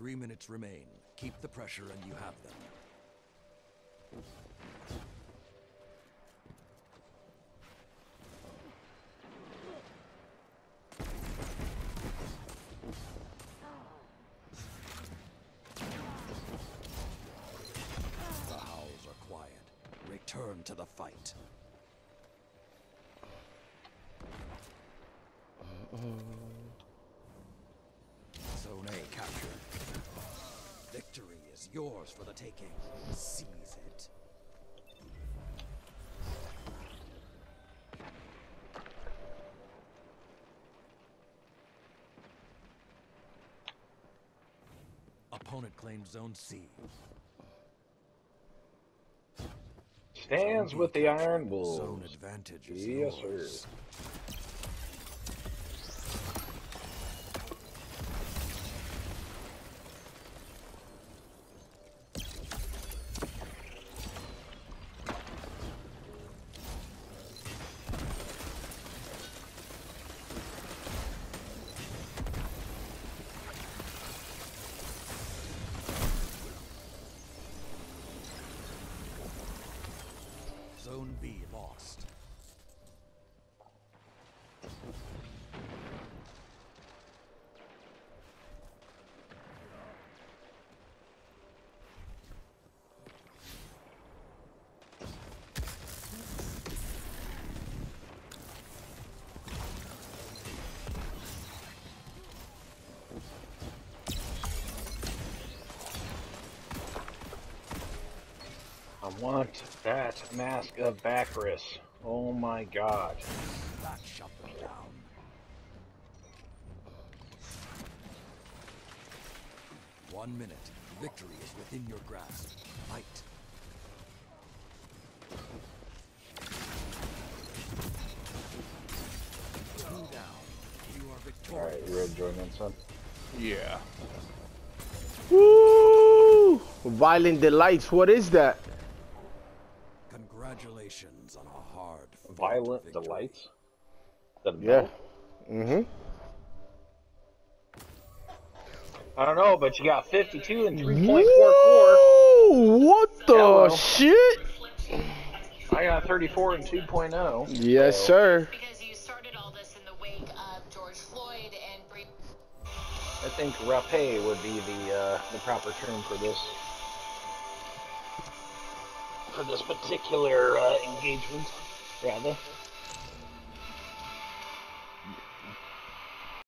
3 minutes remain. Keep the pressure and you have them. The howls are quiet. Return to the fight. Zone A captured. Victory is yours for the taking. Seize it. Opponent claims Zone C. Stands with the Iron Wolves. Zone advantage is Yes, yours. sir. Zone B lost. I want that Mask of Bacchus. Oh my god. That shut them down. One minute. Victory is within your grasp. Fight. Two down. You are victorious. Alright, you ready to join in, son? Yeah. Woo! Violent Delights, what is that? Congratulations on a hard Violent victory. Delights? The Yeah. belt? I don't know, but you got 52 and 3.44. Whoa! What the Hello. shit? I got 34 and 2.0. Yes, so. sir. Because you started all this in the wake of George Floyd and I think rapé would be the proper term for this. For this particular engagement, rather.